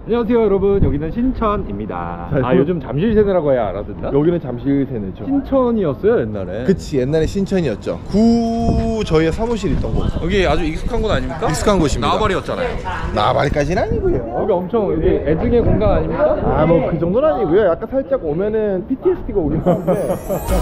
안녕하세요 여러분, 여기는 신천입니다. 요즘 잠실세네라고 해야 알아듣나? 여기는 잠실세네죠. 신천이었어요 옛날에. 그치, 옛날에 신천이었죠. 저희의 사무실 있던 곳. 여기 아주 익숙한 곳 아닙니까? 익숙한 곳입니다. 나와바리였잖아요. 나와바리까지는 아니고요. 여기 엄청 여기 애증의 공간 아닙니까? 뭐 그 정도는 아니고요. 약간 살짝 오면은 PTSD가 오긴 하는데.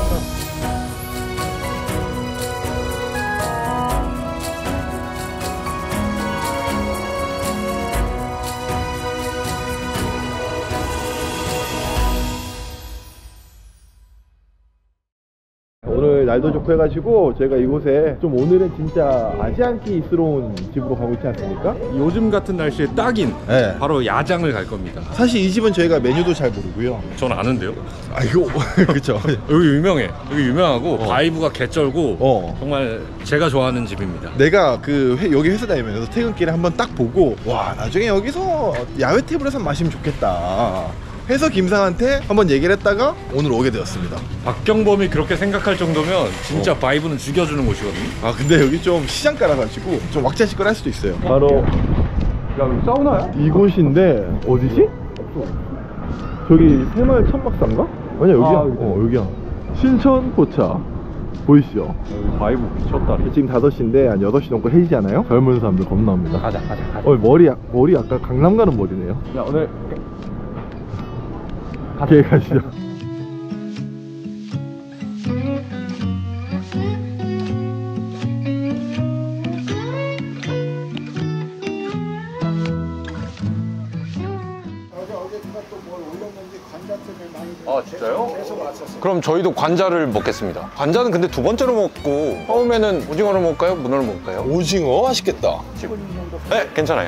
오늘 날도 좋고 해가지고 저희가 이곳에 좀 오늘은 진짜 아시안키스러운 집으로 가고 있지 않습니까? 요즘 같은 날씨에 딱인 네. 바로 야장을 갈 겁니다. 사실 이 집은 저희가 메뉴도 잘 모르고요. 전 아는데요. 이거 그쵸. 여기 유명해. 여기 유명하고 바이브가 개쩔고 정말 제가 좋아하는 집입니다. 내가 여기 회사 다니면서 퇴근길에 한번 딱 보고 와, 나중에 여기서 야외 테이블에서 마시면 좋겠다 해서 김상한테 한번 얘기를 했다가 오늘 오게 되었습니다. 박경범이 그렇게 생각할 정도면 진짜 바이브는 죽여주는 곳이거든요. 근데 여기 좀 시장가라 가지고 좀 왁자지껄 할 수도 있어요. 바로 야, 여기 사우나야? 이곳인데 어디지? 저기 새마을 천막사인가? 아니야, 여기야. 여기야. 신천포차 보이시죠? 바이브 미쳤다. 지금 5시인데 한 8시 넘고 해지잖아요? 젊은 사람들 겁나 옵니다. 가자. 머리 약간 강남 가는 머리네요. 야, 오늘 같이 가시죠. 진짜요? 그럼 저희도 관자를 먹겠습니다. 관자는 근데 두 번째로 먹고 처음에는 오징어를 먹을까요? 문어를 먹을까요? 오징어 맛있겠다. 네, 괜찮아요.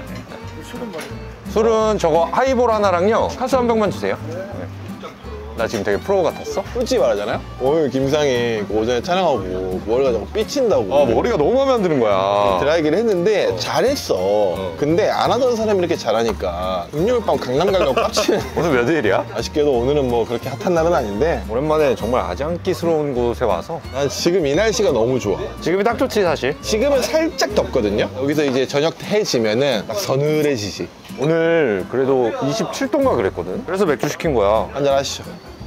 술은 저거 하이볼 하나랑요 카스 한 병만 주세요. 네. 나 지금 되게 프로 같았어? 솔직히 말하잖아요? 오늘 김상이 오전에 촬영하고 머리가 자꾸 삐친다고 머리가 너무 마음에 안 드는 거야. 드라이기를 했는데 잘했어. 근데 안 하던 사람이 이렇게 잘하니까 금요일 밤 강남 가려고 빡치는. 오늘 몇 일이야? 아쉽게도 오늘은 뭐 그렇게 핫한 날은 아닌데 오랜만에 정말 아장기스러운 곳에 와서 난 지금 이 날씨가 너무 좋아. 지금이 딱 좋지 사실. 지금은 살짝 덥거든요. 여기서 이제 저녁 해지면은 딱 서늘해지지. 오늘 그래도 27도인가 그랬거든. 그래서 맥주 시킨 거야. 한잔 하시죠.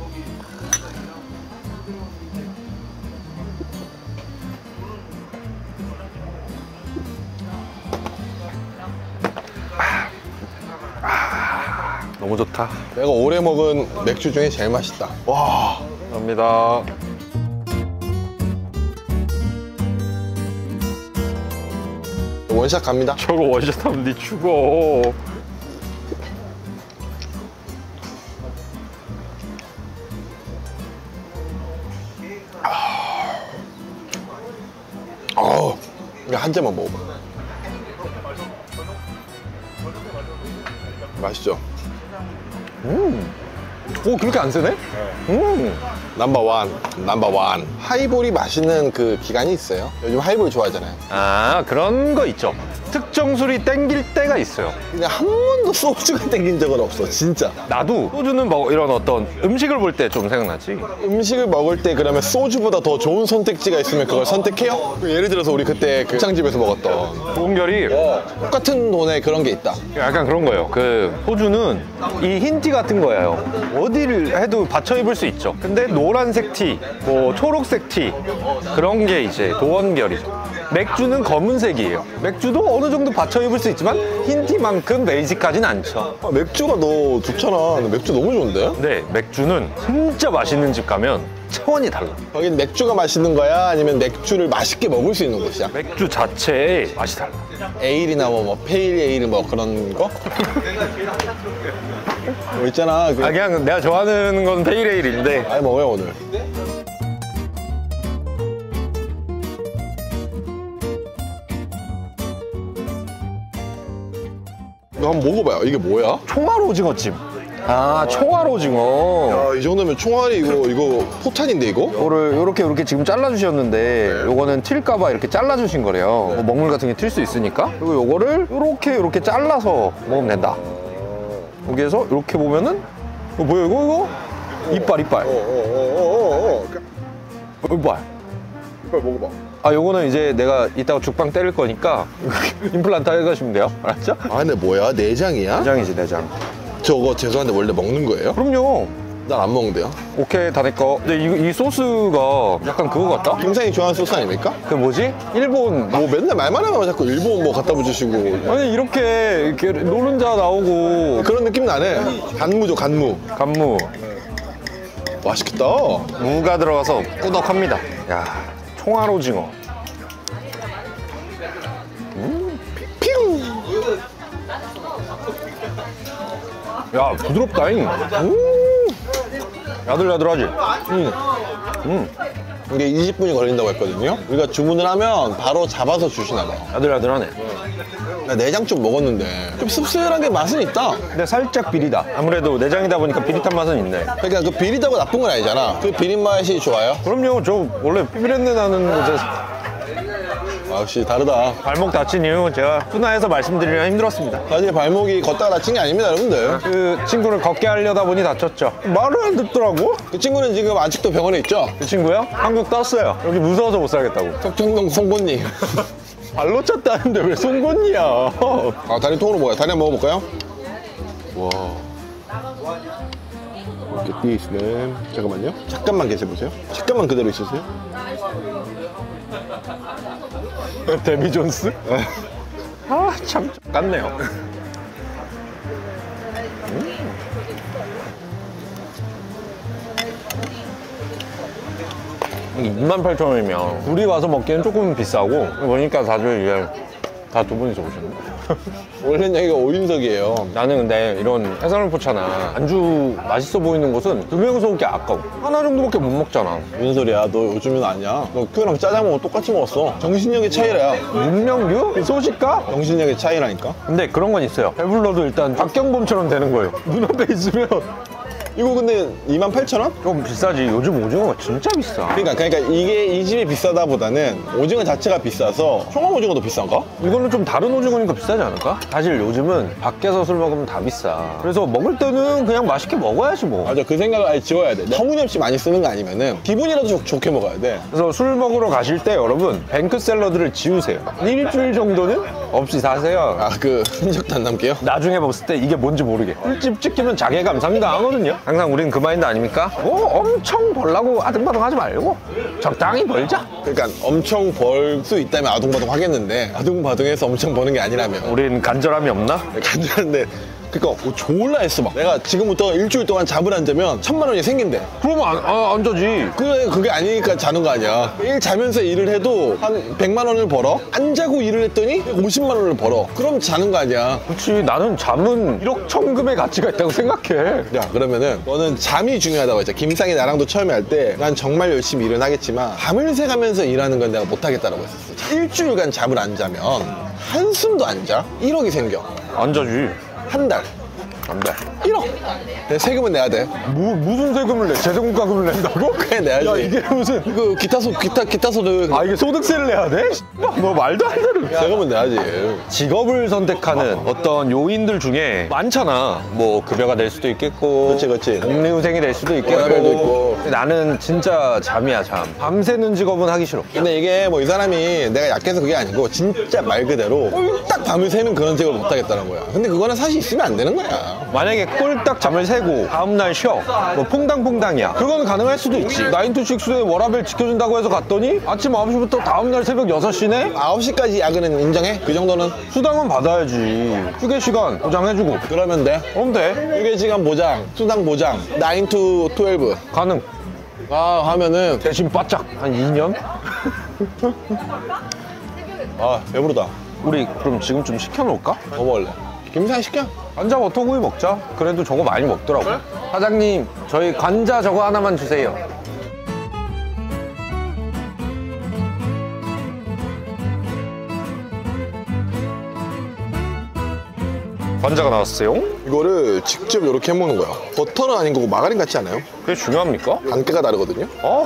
너무 좋다. 내가 올해 먹은 맥주 중에 제일 맛있다. 와. 감사합니다. 원샷 갑니다. 저거 원샷 하면 니 죽어. 이거 한 잔만 먹어봐. 맛있죠? 오, 그렇게 안 세네? 넘버원. 하이볼이 맛있는 그 기간이 있어요. 요즘 하이볼 좋아하잖아요. 그런 거 있죠. 특정 술이 땡길 때가 있어요. 근데 한 번도 소주가 땡긴 적은 없어, 진짜. 나도 소주는 뭐 이런 어떤 음식을 볼 때 좀 생각나지. 음식을 먹을 때 그러면 소주보다 더 좋은 선택지가 있으면 그걸 선택해요? 예를 들어서 우리 그때 그 창집에서 먹었던 좋은결이 똑같은 돈에 그런 게 있다. 약간 그런 거예요. 그 소주는 이 흰 티 같은 거예요. 어디를 해도 받쳐 입을 수 있죠. 근데 노란색 티, 뭐 초록색 티 그런 게 이제 도원결이죠. 맥주는 검은색이에요. 맥주도 어느 정도 받쳐 입을 수 있지만 흰 티만큼 베이직하진 않죠. 맥주가 너 좋잖아. 맥주 너무 좋은데? 근데 맥주는 진짜 맛있는 집 가면 차원이 달라. 거긴 맥주가 맛있는 거야? 아니면 맥주를 맛있게 먹을 수 있는 곳이야? 맥주 자체의 맛이 달라. 에일이나 뭐 페일 에일 뭐 그런 거? 뭐 있잖아. 그냥 내가 좋아하는 건 페일에일인데. 많이 먹어요 오늘. 이거 한번 먹어봐요. 이게 뭐야? 총알 오징어찜. 총알 오징어. 야, 이 정도면 총알이 이거 포탄인데 이거? 이거를 이렇게 지금 잘라주셨는데 요거는 튈까봐 이렇게 잘라주신 거래요. 뭐 먹물 같은 게 튈 수 있으니까. 그리고 요거를 이렇게 잘라서 먹으면 된다. 여기에서 이렇게 보면은 뭐야 이거? 이빨. 이빨 이빨. 먹어봐. 아, 요거는 이제 내가 이따가 죽방 때릴 거니까 임플란트 해가시면 돼요. 알았죠? 안에 뭐야? 내장이야? 내장이지, 내장. 저거 죄송한데 원래 먹는 거예요? 그럼요. 난 안 먹는데요. 오케이, 다 내 거. 근데 이 소스가 약간 그거 같다? 김상이 좋아하는 소스 아닙니까? 그 뭐지? 일본. 뭐 맨날 말만 하면 자꾸 일본 뭐 갖다 붙이시고 아니, 이렇게 노른자 나오고. 그런 느낌 나네. 간무죠, 간무. 간무. 맛있겠다. 무가 들어가서 꾸덕합니다. 야, 총알 오징어. 핑! 야, 부드럽다잉. 야들야들하지? 이게 20분이 걸린다고 했거든요. 우리가 주문을 하면 바로 잡아서 주시나 봐요. 야들야들하네. 나 내장 좀 먹었는데 좀 씁쓸하게 맛은 있다. 근데 살짝 비리다. 아무래도 내장이다 보니까 비릿한 맛은 있네. 그러니까 그 비리다고 나쁜 건 아니잖아. 그 비린 맛이 좋아요? 그럼요. 저 원래 피비린내 나는 이제 아, 역시 다르다. 발목 다친 이유 제가 순화해서 말씀드리기가 힘들었습니다. 사실 발목이 걷다가 다친 게 아닙니다, 여러분들. 그 친구를 걷게 하려다 보니 다쳤죠. 말을 안 듣더라고. 그 친구는 지금 아직도 병원에 있죠? 그 친구요? 한국 떴어요. 여기 무서워서 못 살겠다고. 석정동 송곳니. 발로 찼다는데 왜 송곳니야? 아, 다리 통으로 먹어요. 다리 한번 먹어볼까요? 와. 이렇게 뒤에 있으면 잠깐만요. 잠깐만 계세보세요. 잠깐만 그대로 있으세요. 데미 존스? 아, 참 같네요. 28,000원이면 둘이 와서 먹기엔 조금 비싸고 보니까 다들 이제 다 두 분이서 오셨네. 원래는 여기가 5인석이에요. 나는 근데 이런 해산물 포차나 안주 맛있어 보이는 곳은 두 명이서 오기 아까워. 하나 정도밖에 못 먹잖아. 무슨 소리야? 너 요즘은 아니야. 너 큐랑 짜장면 똑같이 먹었어. 정신력의 차이라야. 문명류? 소식가? 정신력의 차이라니까. 근데 그런 건 있어요. 배불러도 일단 박경범처럼 되는 거예요. 눈앞에 있으면 이거 근데 28,000원? 좀 비싸지. 요즘 오징어가 진짜 비싸. 그러니까 이게 이 집이 비싸다보다는 오징어 자체가 비싸서 청양 오징어도 비싼가? 이거는 좀 다른 오징어니까 비싸지 않을까? 사실 요즘은 밖에서 술 먹으면 다 비싸. 그래서 먹을 때는 그냥 맛있게 먹어야지 뭐. 맞아, 그 생각을 아예 지워야 돼. 터무니없이 많이 쓰는 거 아니면은 기분이라도 좋게 먹어야 돼. 그래서 술 먹으러 가실 때 여러분 뱅크 샐러드를 지우세요. 일주일 정도는 없이 사세요. 아, 그 흔적도 안 남게요? 나중에 봤을 때 이게 뭔지 모르게 술집 찍히면 자괴감 상당하거든요. 항상 우리는 그 마인드 아닙니까? 엄청 벌라고 아등바등 하지 말고 적당히 벌자. 그러니까 엄청 벌 수 있다면 아둥바둥 하겠는데 아둥바둥해서 엄청 버는 게 아니라면 우린 간절함이 없나? 간절한데 그러니까 졸라 했어 막. 내가 지금부터 일주일 동안 잠을 안 자면 1,000만 원이 생긴대. 그러면 안 자지. 그게 아니니까 자는 거 아니야. 일 자면서 일을 해도 한 100만 원을 벌어. 안 자고 일을 했더니 50만 원을 벌어. 그럼 자는 거 아니야. 그렇지. 나는 잠은 1억 천금의 가치가 있다고 생각해. 야, 그러면은 너는 잠이 중요하다고 했잖아. 김상이 나랑도 처음에 할 때 난 정말 열심히 일은 하겠지만 밤을 새가면서 일하는 건 내가 못하겠다라고 했었어. 일주일간 잠을 안 자면 한숨도 안 자. 1억이 생겨. 안 자지. 한 달. 안 돼. 1억. 내 세금은 내야 돼. 무슨 세금을 내? 재정가금을 낸다고? 그래, 내야지. 야, 이게 무슨. 그 기타 소득. 아, 이게 소득세를 내야 돼? 뭐 말도 안 되는. 세금은 내야지. 직업을 선택하는 어떤 요인들 중에 많잖아. 뭐 급여가 될 수도 있겠고, 그렇지. 복리후생이 될 수도 있겠고. 워라밸도 있고. 나는 진짜 잠이야, 잠. 밤새는 직업은 하기 싫어. 근데 이게 뭐 이 사람이 내가 약해서 그게 아니고 진짜 말 그대로 꼴딱 밤을 새는 그런 직업을 못 하겠다는 거야. 근데 그거는 사실 있으면 안 되는 거야. 만약에 꼴딱 잠을 새고 다음날 쉬어. 뭐 퐁당퐁당이야. 그건 가능할 수도 있지. 9to6에 워라밸 지켜준다고 해서 갔더니 아침 9시부터 다음날 새벽 6시네? 9시까지 야근은 인정해? 그 정도는? 수당은 받아야지. 휴게 시간 보장해주고. 그러면 돼. 그럼 돼. 휴게시간 보장, 수당 보장, 9to12. 가능. 아, 하면은 대신 바짝 한 2년? 아, 배부르다. 우리 그럼 지금 좀 시켜놓을까? 뭐 먹을래? 김상 시켜. 관자 버터구이 먹자. 그래도 저거 많이 먹더라고. 사장님, 저희 관자 저거 하나만 주세요. 관자가 나왔어요. 이거를 직접 이렇게 해먹는 거야. 버터는 아닌 거고 마가린 같지 않아요? 그게 중요합니까? 단가가 다르거든요.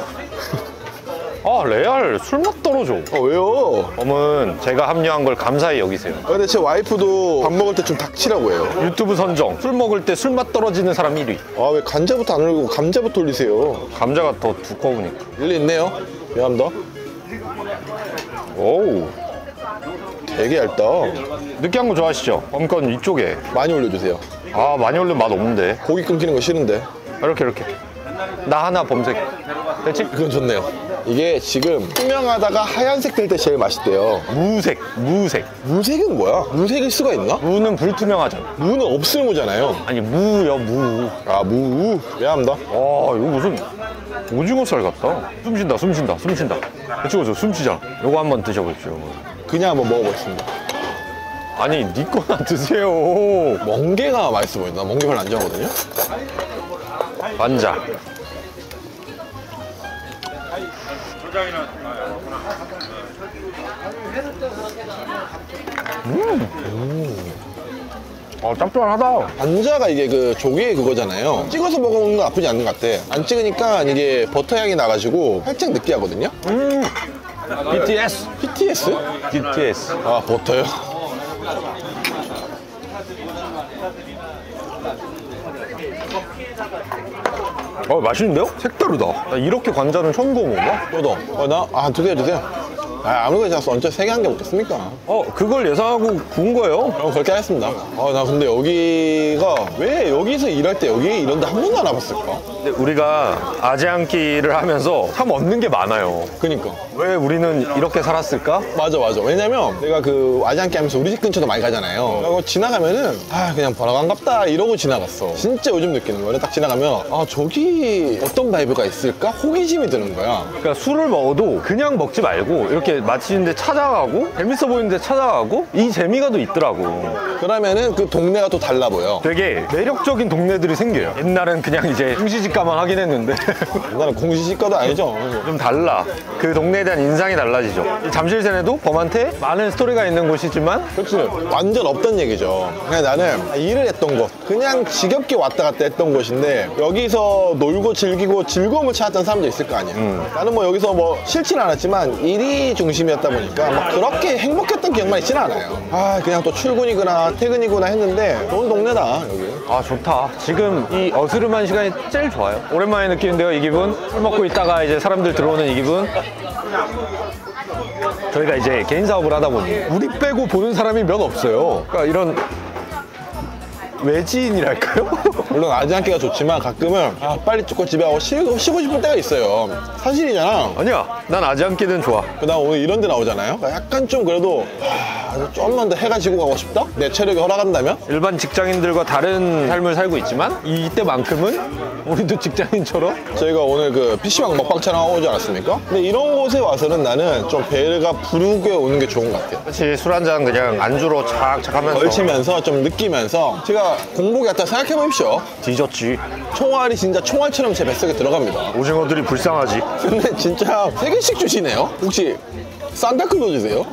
레알 술맛 떨어져. 왜요? 엄은 제가 합류한 걸 감사히 여기세요. 근데 제 와이프도 밥 먹을 때 좀 닥치라고 해요. 유튜브 선정. 술 먹을 때 술맛 떨어지는 사람 1위. 아, 왜 간자부터 안 올리고 감자부터 올리세요? 감자가 더 두꺼우니까. 일리 있네요. 미안합니다. 오우. 되게 얇다. 느끼한 거 좋아하시죠? 껌건 이쪽에. 많이 올려주세요. 아, 많이 올리면 맛 없는데. 고기 끊기는 거 싫은데. 이렇게. 나 하나 범색. 됐지? 그건 좋네요. 이게 지금 투명하다가 하얀색 될 때 제일 맛있대요. 무색. 무색은 뭐야? 무색일 수가 있나? 무는 불투명하잖아. 무는 없을 무잖아요. 아니, 무요, 무. 아, 무. 미안합니다. 와, 이거 무슨 오징어살 같다. 숨 쉰다. 찍어줘, 숨 쉬잖아. 요거 한번 드셔보십시오. 그냥 한번 먹어보겠습니다. 아니, 니 거나 드세요. 멍게가 맛있어 보인다. 멍게 별로 안 좋아하거든요. 완자. 짭짤하다. 관자가 이게 그 조개 그거잖아요. 찍어서 먹으면 나쁘지 않는 것 같아. 안 찍으니까 이게 버터 향이 나가지고 살짝 느끼하거든요. BTS. BTS? BTS. 아, 버터요? 맛있는데요? 색다르다. 나 이렇게 관자는 처음 구워먹어봐. 저도. 드세요. 아, 아무거나 자 얹혀 3개 한 개 먹겠습니까? 그걸 예상하고 구운 거예요? 그럼 그렇게 하겠습니다. 나 근데 여기가 왜 여기서 일할 때 여기 이런 데 한 번도 안 와봤을까? 근데 우리가 아지않기를 하면서 참 얻는 게 많아요. 그니까. 왜 우리는 이렇게 살았을까? 맞아. 왜냐면 내가 그 아지않기 하면서 우리 집 근처도 많이 가잖아요. 그리고 지나가면은 그냥 번화가인갑다 이러고 지나갔어. 진짜 요즘 느끼는 거예요. 딱 지나가면 저기 어떤 바이브가 있을까? 호기심이 드는 거야. 그러니까 술을 먹어도 그냥 먹지 말고 이렇게 맛있는 데 찾아가고 재밌어 보이는 데 찾아가고 이 재미가 또 있더라고. 그러면은 그 동네가 또 달라 보여. 되게 매력적인 동네들이 생겨요. 옛날엔 그냥 이제 공시지가만 하긴 했는데 옛날에 공시지가도 아니죠. 좀 달라. 그 동네에 대한 인상이 달라지죠. 이 잠실세네도 범한테 많은 스토리가 있는 곳이지만 그렇지. 완전 없던 얘기죠. 그냥 나는 일을 했던 곳. 그냥 지겹게 왔다 갔다 했던 곳인데 여기서 놀고 즐기고 즐거움을 찾았던 사람도 있을 거 아니야. 나는 뭐 여기서 뭐 싫지는 않았지만 일이 중심이었다 보니까 막 그렇게 행복했던 기억만 있지는 않아요. 그냥 또 출근이구나 퇴근이구나 했는데 좋은 동네다 여기. 좋다. 지금 이 어스름한 시간이 제일 좋아요. 오랜만에 느끼는데요, 이 기분. 술 먹고 있다가 이제 사람들 들어오는 이 기분. 저희가 이제 개인 사업을 하다 보니 우리 빼고 보는 사람이 몇 없어요. 그러니까 이런 외지인이랄까요? 물론 아지않기가 좋지만 가끔은 빨리 찍고 집에 가고 쉬고 싶을 때가 있어요. 사실이잖아. 아니야, 난 아지않기는 좋아. 그다음 오늘 이런 데 나오잖아요. 약간 좀 그래도 좀만 더 해가지고 가고 싶다? 내 체력이 허락한다면? 일반 직장인들과 다른 삶을 살고 있지만 이때만큼은 우리도 직장인처럼 저희가 오늘 그 PC방 먹방 촬영하고 오지 않았습니까? 근데 이런 곳에 와서는 나는 좀 배가 부르게 오는 게 좋은 것 같아요. 그렇지, 술 한잔 그냥 안주로 착착 하면서 걸치면서 좀 느끼면서 제가 공복이 같다 생각해 보십시오. 뒤졌지. 총알이 진짜 총알처럼 제 뱃속에 들어갑니다. 오징어들이 불쌍하지. 근데 진짜 3개씩 주시네요? 혹시 산타클로즈세요?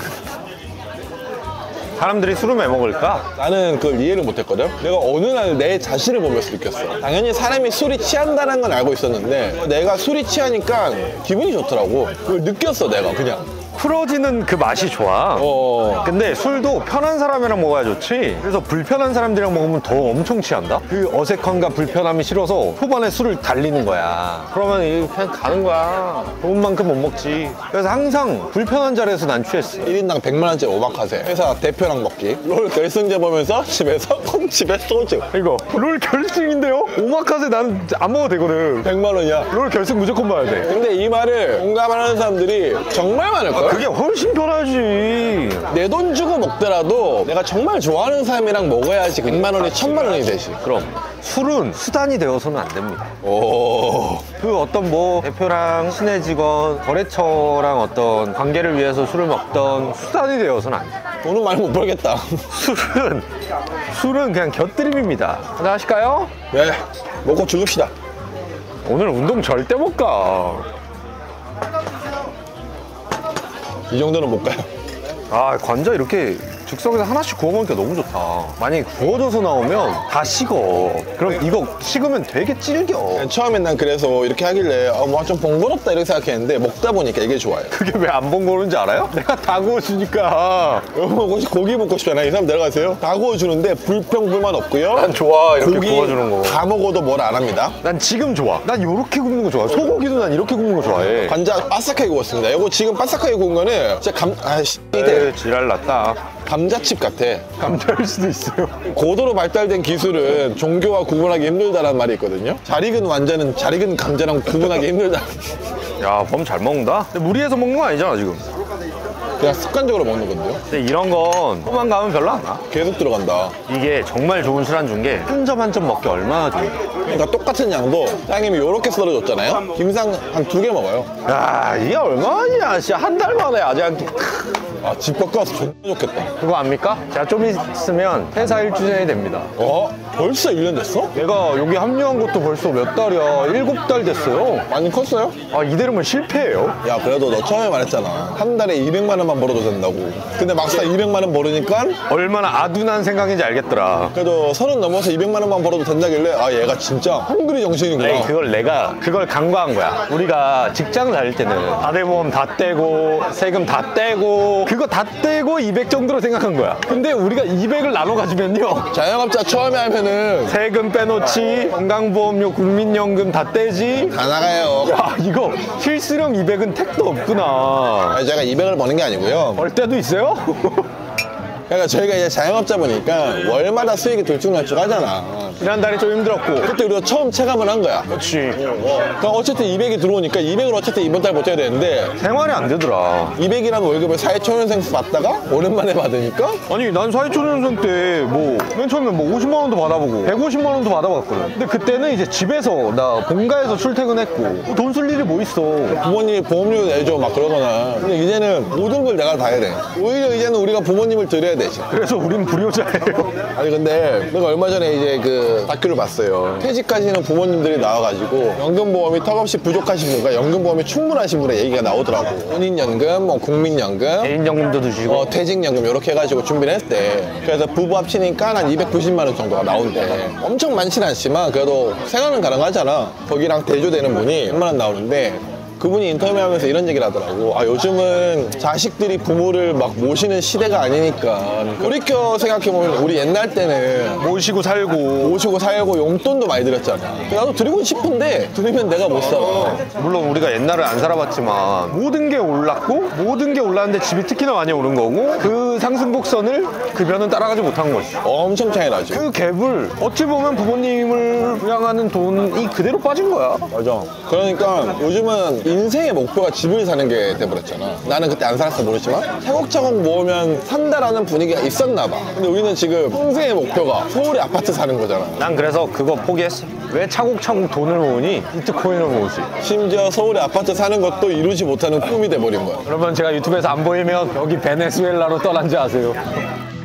사람들이 술을 왜 먹을까? 나는 그걸 이해를 못했거든. 내가 어느 날 내 자신을 보면서 느꼈어. 당연히 사람이 술이 취한다는 건 알고 있었는데 내가 술이 취하니까 기분이 좋더라고. 그걸 느꼈어 내가 그냥. 풀어지는 그 맛이 좋아. 근데 술도 편한 사람이랑 먹어야 좋지. 그래서 불편한 사람들이랑 먹으면 더 엄청 취한다? 그 어색함과 불편함이 싫어서 초반에 술을 달리는 거야. 그러면 이게 그냥 가는 거야. 좋은 만큼 못 먹지. 그래서 항상 불편한 자리에서 난 취했어. 1인당 100만 원짜리 오마카세. 회사 대표랑 먹기. 롤 결승제 보면서 집에서 콩집에 소주. 이거 롤 결승인데요? 오마카세 난 안 먹어도 되거든. 100만 원이야. 롤 결승 무조건 봐야 돼. 근데 이 말을 공감하는 사람들이 정말 많을걸? 그게 훨씬 편하지. 내 돈 주고 먹더라도 내가 정말 좋아하는 사람이랑 먹어야지 100만 원이 1000만 원이 되지. 그럼 술은 수단이 되어서는 안 됩니다. 그 어떤 뭐 대표랑 시내 직원, 거래처랑 어떤 관계를 위해서 술을 먹던 수단이 되어서는 안 돼. 돈은 많이 못 벌겠다. 술은 그냥 곁들임입니다. 하나 하실까요? 네, 먹고 즐깁시다. 오늘 운동 절대 못 가. 이 정도는 못 가요. 관자 이렇게 즉석에서 하나씩 구워 먹으니까 너무 좋다. 만약에 구워져서 나오면 다 식어. 그럼 이거 식으면 되게 질겨. 처음엔 난 그래서 이렇게 하길래 뭐 좀 번거롭다 이렇게 생각했는데 먹다 보니까 이게 좋아요. 그게 왜 안 번거로운지 알아요? 내가 다 구워주니까. 여러분 혹시 고기 먹고 싶잖아요. 이 사람 내려가세요. 다 구워주는데 불평불만 없고요. 난 좋아, 이렇게 고기 구워주는 거. 다 먹어도 뭘 안 합니다. 난 지금 좋아. 난 이렇게 굽는 거 좋아. 소고기도 난 이렇게 굽는 거 좋아해. 관자 바삭하게 구웠습니다. 이거 지금 바삭하게 구운 거는 진짜 지랄 났다. 감자칩 같아. 감자일 수도 있어요. 고도로 발달된 기술은 종교와 구분하기 힘들다라는 말이 있거든요. 잘 익은 완자는 잘 익은 감자랑 구분하기 힘들다. 야, 범 잘 먹는다? 근데 무리해서 먹는 거 아니잖아, 지금. 그냥 습관적으로 먹는 건데요. 근데 이런 건 포만 가면 별로 안 나. 계속 들어간다. 이게 정말 좋은 술안주인 게 한 점 한 점 먹기 얼마나 좋은데. 그러니까 똑같은 양도 사장님이 이렇게 썰어줬잖아요. 김상 한 2개 먹어요. 야, 이게 얼마냐? 진짜 한 달 만에 아직 아, 집 갖고 와서 존나 좋겠다. 그거 압니까? 제가 좀 있으면 회사 1주년이 됩니다. 벌써 1년 됐어? 내가 여기 합류한 것도 벌써 몇 달이야. 7달 됐어요. 많이 컸어요? 아, 이대로면 실패예요. 야, 그래도 너 처음에 말했잖아. 한 달에 200만 원만 벌어도 된다고. 근데 막상 200만 원 벌으니까 얼마나 아둔한 생각인지 알겠더라. 그래도 30 넘어서 200만 원만 벌어도 된다길래 아, 얘가 진짜 헝그리 정신이구나. 에이, 그걸 간과한 거야. 우리가 직장을 다닐 때는 다대보험 다 떼고 세금 다 떼고 그거 다 떼고 200 정도로 생각한 거야. 근데 우리가 200을 나눠 가지면요, 자영업자 처음에 하면은 세금 빼놓지, 건강보험료, 국민연금 다 떼지. 다 나가요. 야, 이거 실수령 200은 택도 없구나. 아니, 제가 200을 버는 게 아니고요. 벌 때도 있어요? 그러니까 저희가 이제 자영업자 보니까 월마다 수익이 들쭉날쭉 하잖아. 지난달이 좀 힘들었고. 그때 우리가 처음 체감을 한 거야. 그렇지. 그러니까 어쨌든 200이 들어오니까 200을 어쨌든 이번 달 버텨야 되는데 생활이 안 되더라. 200이라는 월급을 사회초년생 받다가 오랜만에 받으니까 아니, 난 사회초년생 때 뭐 맨 처음에 뭐 50만 원도 받아보고 150만 원도 받아봤거든. 근데 그때는 이제 집에서 나 본가에서 출퇴근했고 돈 쓸 일이 뭐 있어. 부모님이 보험료 내줘 막 그러거나. 근데 이제는 모든 걸 내가 다 해야 돼. 오히려 이제는 우리가 부모님을 드려야 되지. 그래서 우린 불효자예요. 아니 근데 내가 얼마 전에 이제 그 다큐를 봤어요. 퇴직하시는 부모님들이 나와가지고 연금보험이 턱없이 부족하신 분과 연금보험이 충분하신 분의 얘기가 나오더라고. 혼인연금, 뭐 국민연금, 개인연금도 드시고. 퇴직연금 이렇게 해가지고 준비를 했대. 그래서 부부 합치니까 한 290만 원 정도가 나온대. 엄청 많지는 않지만 그래도 생활은 가능하잖아. 거기랑 대조되는 분이 100만 원 나오는데 그분이 인터뷰하면서 이런 얘기를 하더라고. 아, 요즘은 자식들이 부모를 막 모시는 시대가 아니니까. 돌이켜 생각해보면 우리 옛날 때는 모시고 살고. 용돈도 많이 드렸잖아. 나도 드리고 싶은데 드리면 내가 못 살아. 물론 우리가 옛날을 안 살아봤지만 모든 게 올랐고 모든 게 올랐는데 집이 특히나 많이 오른 거고 그 상승곡선을 급여는 따라가지 못한 거지. 엄청 차이 나지. 그 갭을 어찌 보면 부모님을 부양하는 돈이 그대로 빠진 거야. 맞아. 그러니까 요즘은 인생의 목표가 집을 사는 게 돼버렸잖아. 나는 그때 안 살았어 모르지만 차곡차곡 모으면 산다라는 분위기가 있었나 봐. 근데 우리는 지금 평생의 목표가 서울에 아파트 사는 거잖아. 난 그래서 그거 포기했어. 왜 차곡차곡 돈을 모으니 비트코인을 모으지. 심지어 서울에 아파트 사는 것도 이루지 못하는 꿈이 돼버린 거야. 여러분, 제가 유튜브에서 안 보이면 여기 베네수엘라로 떠난지 아세요?